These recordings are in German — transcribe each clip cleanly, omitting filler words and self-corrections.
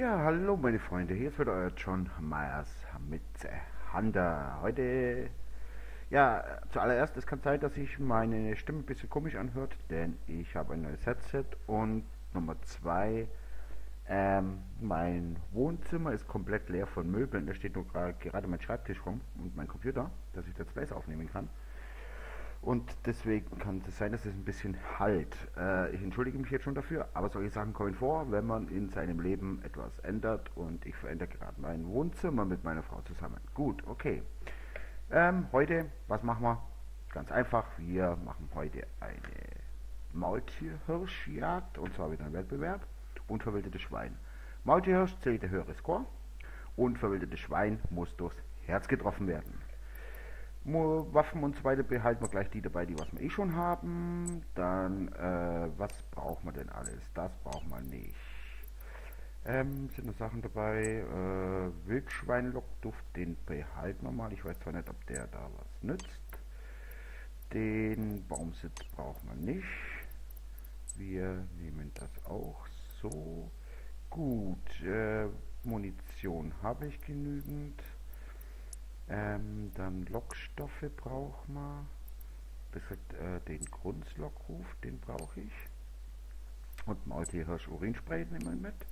Ja, hallo meine Freunde, hier ist wieder euer John Myers mit Hunter. Heute, ja, zuallererst, es kann sein, dass sich meine Stimme ein bisschen komisch anhört, denn ich habe ein neues Headset und Nummer zwei, mein Wohnzimmer ist komplett leer von Möbeln, da steht nur gerade mein Schreibtisch rum und mein Computer, dass ich Let's Plays aufnehmen kann. Und deswegen kann es sein, dass es ein bisschen halt. Ich entschuldige mich jetzt schon dafür, aber solche Sachen kommen vor, wenn man in seinem Leben etwas ändert. Und ich verändere gerade mein Wohnzimmer mit meiner Frau zusammen. Gut, okay. Heute, was machen wir? Ganz einfach, wir machen heute eine Maultierhirschjagd, und zwar wieder ein Wettbewerb. Unverwildetes Schwein. Maultierhirsch zählt der höhere Score. Unverwildetes Schwein muss durchs Herz getroffen werden. Waffen und so weiter behalten wir gleich die dabei, die was wir eh schon haben. Dann, was braucht man denn alles? Das braucht man nicht. Sind noch Sachen dabei. Wildschweinlockduft, den behalten wir mal. Ich weiß zwar nicht, ob der da was nützt. Den Baumsitz braucht man nicht. Wir nehmen das auch so. Gut, Munition habe ich genügend. Dann Lockstoffe braucht man. Besser den Grunzlockruf, den brauche ich. Und Maultierhirsch Urinspray nehmen wir mit.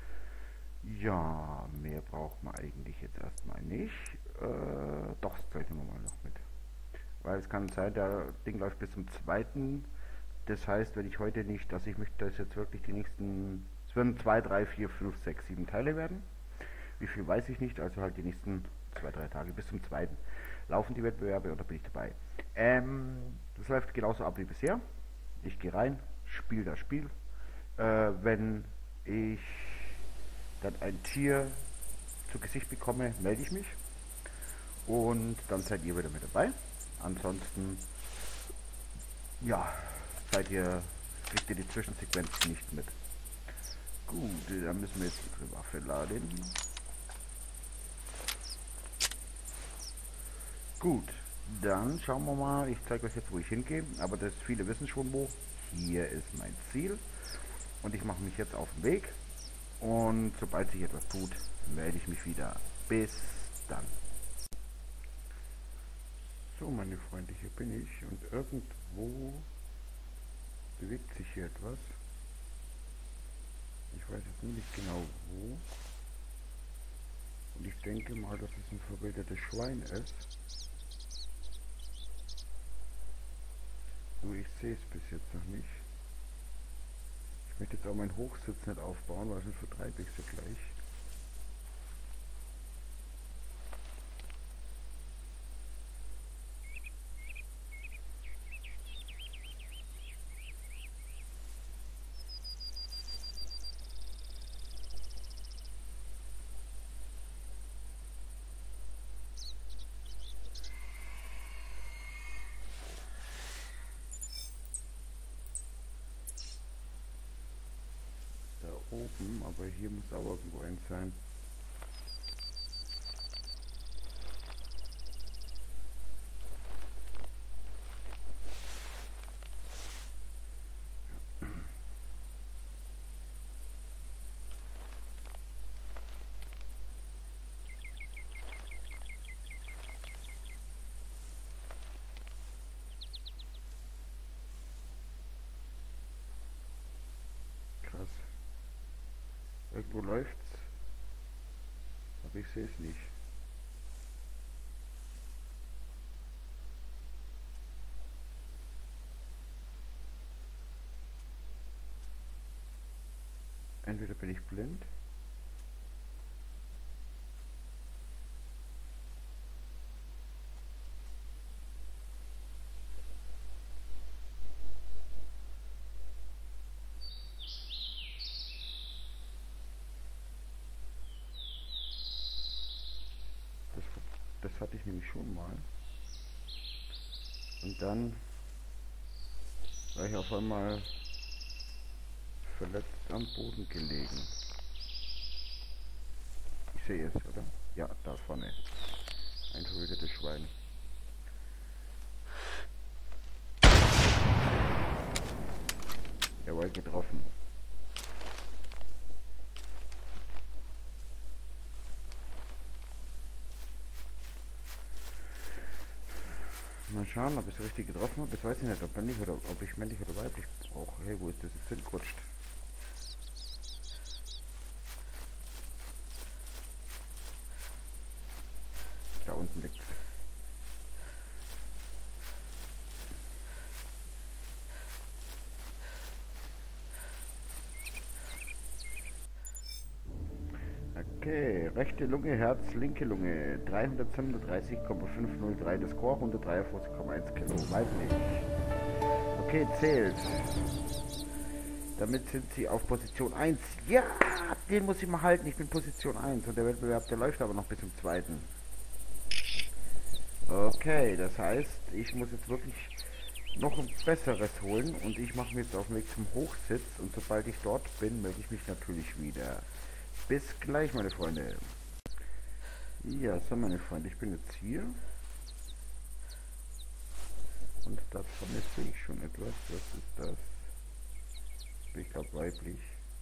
Ja, mehr braucht man eigentlich jetzt erstmal nicht. Doch, das zeichnen wir mal noch mit. Weil es kann sein, der Ding läuft bis zum zweiten. Das heißt, wenn ich heute nicht, dass ich möchte, dass jetzt wirklich die nächsten, es werden 2, 3, 4, 5, 6, 7 Teile werden. Wie viel weiß ich nicht, also halt die nächsten 2, 3 Tage bis zum zweiten laufen die Wettbewerbe oder bin ich dabei. Das läuft genauso ab wie bisher. Ich gehe rein, spiele das Spiel. Wenn ich dann ein Tier zu Gesicht bekomme, melde ich mich. Und dann seid ihr wieder mit dabei. Ansonsten, ja, kriegt ihr die Zwischensequenz nicht mit. Gut, dann müssen wir jetzt unsere Waffe laden. Gut, dann schauen wir mal. Ich zeige euch jetzt, wo ich hingehe. Aber das viele wissen schon wo. Hier ist mein Ziel. Und ich mache mich jetzt auf den Weg. Und sobald sich etwas tut, melde ich mich wieder. Bis dann. So, meine Freunde, hier bin ich. Und irgendwo bewegt sich hier etwas. Ich weiß jetzt nur nicht genau wo. Und ich denke mal, dass es ein verwildertes Schwein ist. Nur ich sehe es bis jetzt noch nicht. Ich möchte jetzt auch meinen Hochsitz nicht aufbauen, weil sonst vertreibe ich sie gleich. Da oben, aber hier muss auch irgendwo eins sein. Krass. Irgendwo läuft's, aber ich sehe es nicht. Entweder bin ich blind. Das, das hatte ich nämlich schon mal. Und dann war ich auf einmal verletzt am Boden gelegen. Ich sehe es, oder? Ja, da vorne. Ein verwildertes Schwein. Jawohl, getroffen. Mal schauen, ob ich es richtig getroffen habe. Jetzt weiß ich nicht, ob ich männlich oder weiblich brauche. Hey, wo ist das jetzt hingerutscht? Da unten liegt. Okay, rechte Lunge, Herz, linke Lunge, 337,503, das Score, 143,1 Kilo, weiblich. Okay, zählt. Damit sind sie auf Position 1. Ja, den muss ich mal halten, ich bin Position 1 und der Wettbewerb, der läuft aber noch bis zum zweiten. Okay, das heißt, ich muss jetzt wirklich noch ein besseres holen und ich mache mich jetzt auf den Weg zum Hochsitz und sobald ich dort bin, melde ich mich natürlich wieder. Bis gleich, meine Freunde. Ja, so meine Freunde, ich bin jetzt hier und da vorne sehe ich schon etwas. Was ist das? Ich glaube weiblich.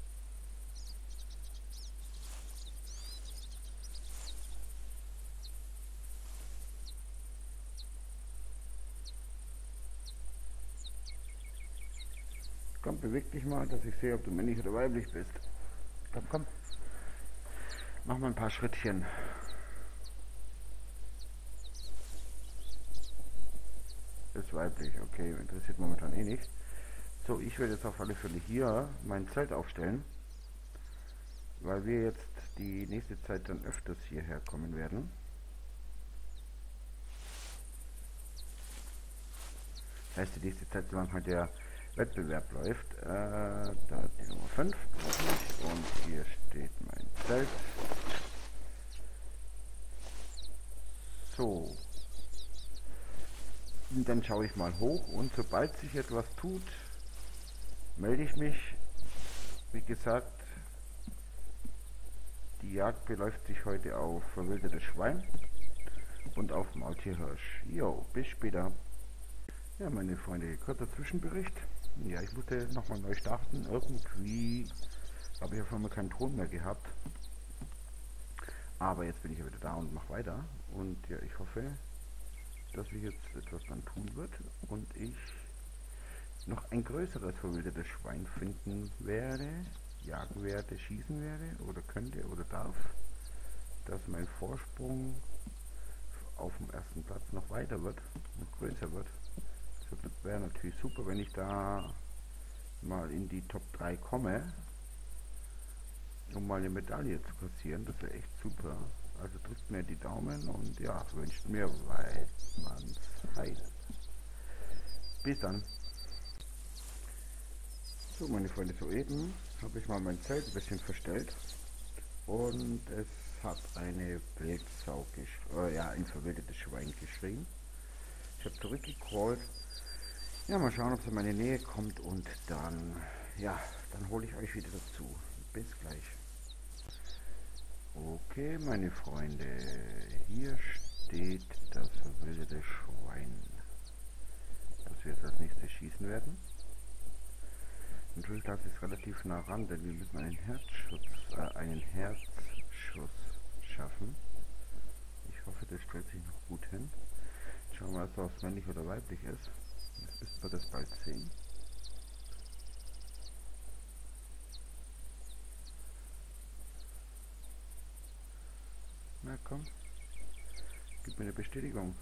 Komm, beweg dich mal, dass ich sehe, ob du männlich oder weiblich bist. Komm, komm. Mach mal ein paar Schrittchen. Ist weiblich, okay, interessiert momentan eh nicht. So, ich werde jetzt auf alle Fälle hier mein Zelt aufstellen, weil wir jetzt die nächste Zeit dann öfters hierher kommen werden. Das heißt, die nächste Zeit, solange halt der Wettbewerb läuft. Da die Nummer 5 und hier steht mein Zelt. So. Und dann schaue ich mal hoch und sobald sich etwas tut, melde ich mich. Wie gesagt, die Jagd beläuft sich heute auf verwildertes Schwein und auf Maultierhirsch. Jo, bis später. Ja, meine Freunde, kurzer Zwischenbericht. Ja, ich musste nochmal neu starten. Irgendwie habe ich auf einmal keinen Ton mehr gehabt. Aber jetzt bin ich ja wieder da und mache weiter. Und ja, ich hoffe, dass sich jetzt etwas dann tun wird und ich noch ein größeres verwildertes Schwein finden werde, jagen werde, schießen werde oder könnte oder darf, dass mein Vorsprung auf dem ersten Platz noch weiter wird, noch größer wird. Das wäre natürlich super, wenn ich da mal in die Top 3 komme, um mal eine Medaille zu kassieren. Das wäre echt super. Also drückt mir die Daumen und ja, wünscht mir Weidmanns Heil. Bis dann. So, meine Freunde, soeben habe ich mal mein Zelt ein bisschen verstellt und es hat eine Wildsau ein verwildertes Schwein geschrien. Ich habe zurückgecrawlt. Ja, mal schauen, ob es in meine Nähe kommt und dann, ja, dann hole ich euch wieder dazu. Bis gleich. Okay, meine Freunde, hier steht das verwilderte Schwein, das wir jetzt als nächstes schießen werden. Natürlich lasse ich es relativ nah ran, denn wir müssen einen Herzschuss schaffen. Ich hoffe, das stellt sich noch gut hin. Schauen wir mal, ob es männlich oder weiblich ist. Jetzt müssen wir das bald sehen. Na komm, gib mir eine Bestätigung.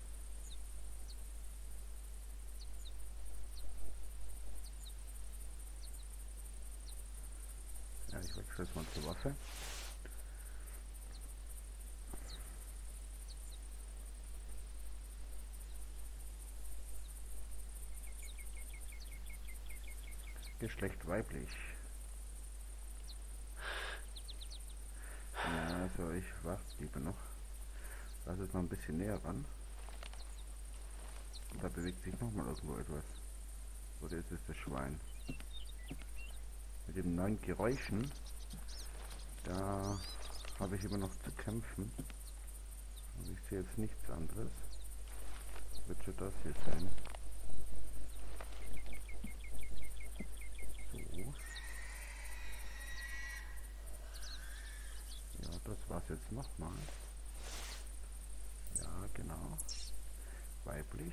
Ja, ich wechsle jetzt mal zur Waffe. Geschlecht weiblich. Ja, also ich warte lieber noch. Lass es mal ein bisschen näher ran. Und da bewegt sich nochmal irgendwo etwas. Oder ist es das Schwein? Mit den neuen Geräuschen, da habe ich immer noch zu kämpfen. Und ich sehe jetzt nichts anderes. Wird schon das hier sein. So. Ja, das war's jetzt nochmal. Ja, genau. weiblich.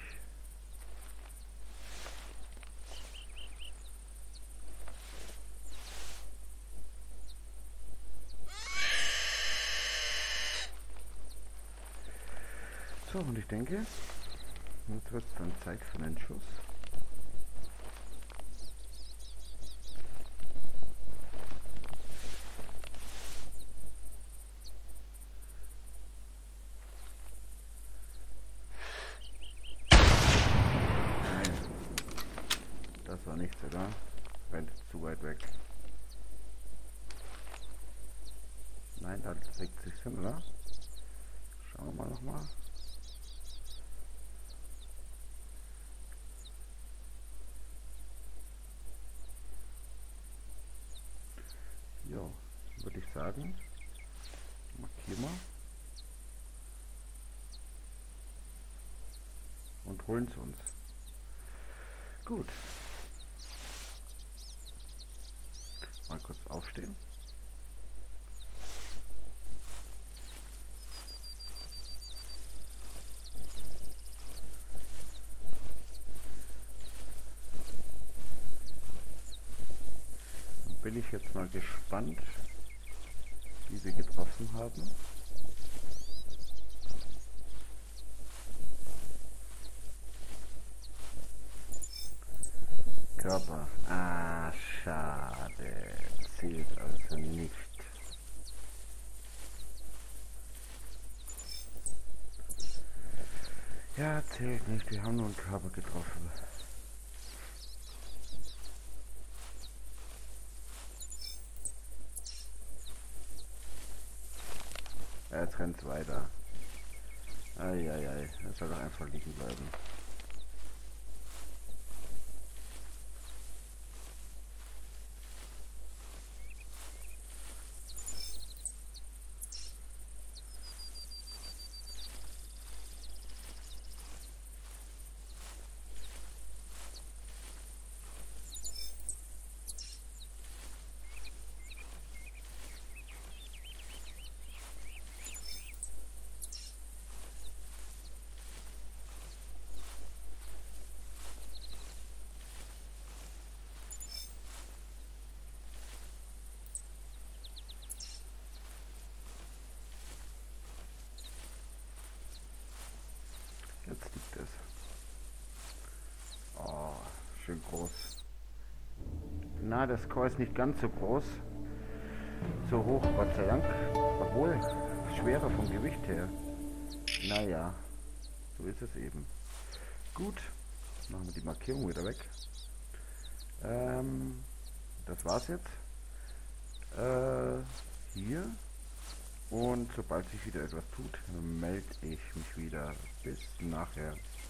So, und ich denke, jetzt wird es dann Zeit für einen Schuss. Nein, das war nichts, oder? Rennt zu weit weg. Nein, da legt sich hin, oder? Schauen wir mal nochmal. Ja, würde ich sagen, markieren wir und holen es uns. Gut. Mal kurz aufstehen. Bin ich jetzt mal gespannt, wie wir getroffen haben. Körper. Ah, schade. Zählt also nicht. Ja, zählt nicht. Wir haben nur einen Körper getroffen. Ja, jetzt rennt es weiter. Eieiei, das soll doch einfach liegen bleiben. Jetzt liegt es. Oh, schön groß. Na, der Score ist nicht ganz so groß. So hoch, Gott sei Dank. Obwohl, schwerer vom Gewicht her. Naja, so ist es eben. Gut, machen wir die Markierung wieder weg. Das war's jetzt. Hier. Und sobald sich wieder etwas tut, melde ich mich wieder. Bis nachher.